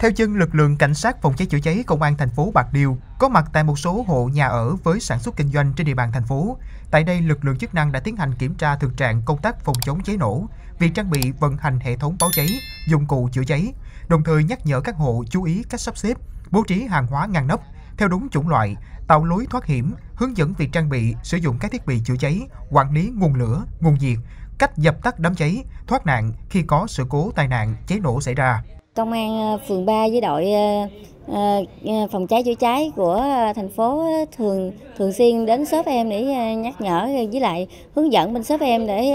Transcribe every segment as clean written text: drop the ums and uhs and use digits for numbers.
Theo chân lực lượng cảnh sát phòng cháy chữa cháy công an thành phố Bạc Liêu có mặt tại một số hộ nhà ở với sản xuất kinh doanh trên địa bàn thành phố. Tại đây, lực lượng chức năng đã tiến hành kiểm tra thực trạng công tác phòng chống cháy nổ, việc trang bị vận hành hệ thống báo cháy, dụng cụ chữa cháy, đồng thời nhắc nhở các hộ chú ý cách sắp xếp, bố trí hàng hóa ngăn nắp theo đúng chủng loại, tạo lối thoát hiểm, hướng dẫn việc trang bị, sử dụng các thiết bị chữa cháy, quản lý nguồn lửa, nguồn nhiệt, cách dập tắt đám cháy, thoát nạn khi có sự cố tai nạn cháy nổ xảy ra. Công an phường 3 với đội phòng cháy chữa cháy của thành phố thường xuyên đến shop em để nhắc nhở với lại hướng dẫn bên shop em để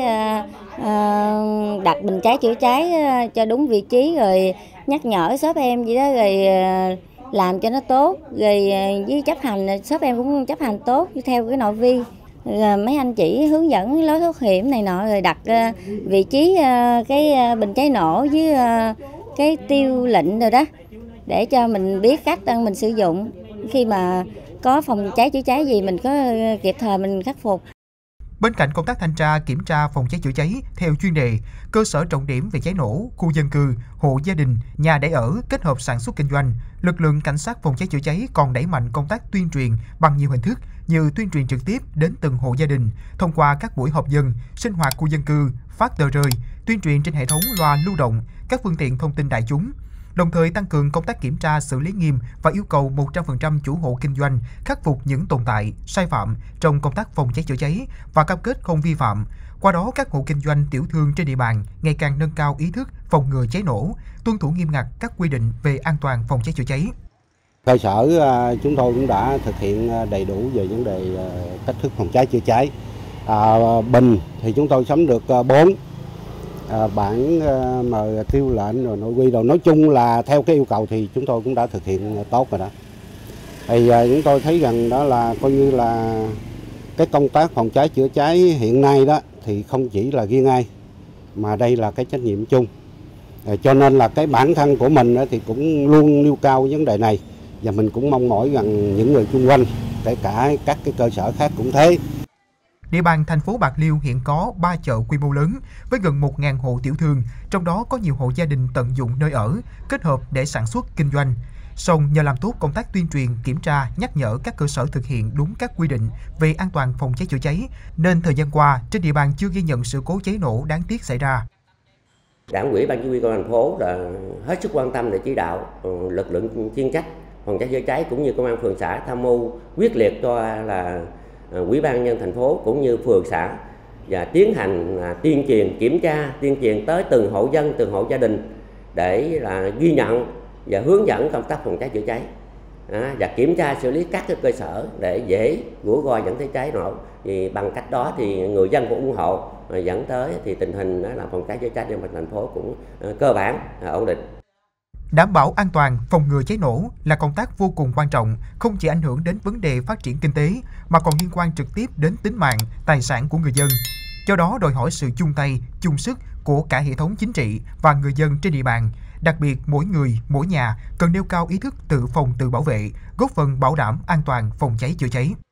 đặt bình cháy chữa cháy cho đúng vị trí, rồi nhắc nhở shop em vậy đó, rồi làm cho nó tốt, rồi với chấp hành shop em cũng chấp hành tốt theo cái nội quy. Mấy anh chỉ hướng dẫn lối thoát hiểm này nọ, rồi đặt vị trí cái bình cháy nổ với cái tiêu lệnh rồi đó, để cho mình biết cách mình sử dụng. Khi mà có phòng cháy chữa cháy gì mình có kịp thời mình khắc phục. Bên cạnh công tác thanh tra, kiểm tra phòng cháy chữa cháy theo chuyên đề, cơ sở trọng điểm về cháy nổ, khu dân cư, hộ gia đình, nhà để ở kết hợp sản xuất kinh doanh, lực lượng cảnh sát phòng cháy chữa cháy còn đẩy mạnh công tác tuyên truyền bằng nhiều hình thức như tuyên truyền trực tiếp đến từng hộ gia đình thông qua các buổi họp dân, sinh hoạt khu dân cư, phát tờ rơi, tuyên truyền trên hệ thống loa lưu động, các phương tiện thông tin đại chúng. Đồng thời tăng cường công tác kiểm tra, xử lý nghiêm và yêu cầu 100% chủ hộ kinh doanh khắc phục những tồn tại, sai phạm trong công tác phòng cháy chữa cháy và cam kết không vi phạm. Qua đó, các hộ kinh doanh tiểu thương trên địa bàn ngày càng nâng cao ý thức phòng ngừa cháy nổ, tuân thủ nghiêm ngặt các quy định về an toàn phòng cháy chữa cháy. Cơ sở chúng tôi cũng đã thực hiện đầy đủ về vấn đề cách thức phòng cháy chữa cháy. Bình thì chúng tôi sắm được 4. Bản mà tiêu lệnh rồi nội quy rồi, nói chung là theo cái yêu cầu thì chúng tôi cũng đã thực hiện tốt rồi đó. Thì chúng tôi thấy rằng đó là coi như là cái công tác phòng cháy chữa cháy hiện nay đó thì không chỉ là riêng ai, mà đây là cái trách nhiệm chung. Cho nên là cái bản thân của mình thì cũng luôn nêu cao vấn đề này, và mình cũng mong mỏi rằng những người xung quanh, kể cả các cái cơ sở khác cũng thế. Địa bàn thành phố Bạc Liêu hiện có 3 chợ quy mô lớn với gần 1.000 hộ tiểu thương, trong đó có nhiều hộ gia đình tận dụng nơi ở, kết hợp để sản xuất kinh doanh. Song nhờ làm tốt công tác tuyên truyền, kiểm tra, nhắc nhở các cơ sở thực hiện đúng các quy định về an toàn phòng cháy chữa cháy, nên thời gian qua trên địa bàn chưa ghi nhận sự cố cháy nổ đáng tiếc xảy ra. Đảng ủy ban chỉ huy công an thành phố đã hết sức quan tâm để chỉ đạo lực lượng chuyên trách phòng cháy chữa cháy cũng như công an phường xã tham mưu quyết liệt cho là Ủy ban nhân thành phố cũng như phường xã và tiến hành tuyên truyền, kiểm tra, tuyên truyền tới từng hộ dân, từng hộ gia đình để là ghi nhận và hướng dẫn công tác phòng cháy chữa cháy và kiểm tra xử lý các cái cơ sở để dễ rủi ro dẫn tới cháy nổ. Thì bằng cách đó thì người dân cũng ủng hộ, dẫn tới thì tình hình là phòng cháy chữa cháy trên thành phố cũng cơ bản ổn định. Đảm bảo an toàn, phòng ngừa cháy nổ là công tác vô cùng quan trọng, không chỉ ảnh hưởng đến vấn đề phát triển kinh tế, mà còn liên quan trực tiếp đến tính mạng, tài sản của người dân. Do đó, đòi hỏi sự chung tay, chung sức của cả hệ thống chính trị và người dân trên địa bàn. Đặc biệt, mỗi người, mỗi nhà cần nêu cao ý thức tự phòng tự bảo vệ, góp phần bảo đảm an toàn phòng cháy chữa cháy.